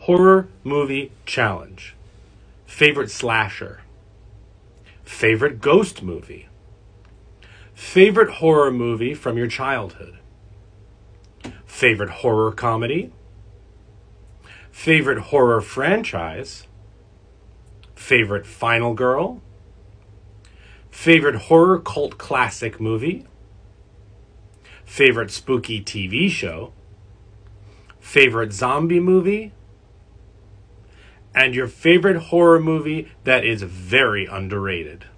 Horror movie challenge. Favorite slasher. Favorite ghost movie. Favorite horror movie from your childhood. Favorite horror comedy. Favorite horror franchise. Favorite final girl. Favorite horror cult classic movie. Favorite spooky TV show. Favorite zombie movie. And your favorite horror movie that is very underrated.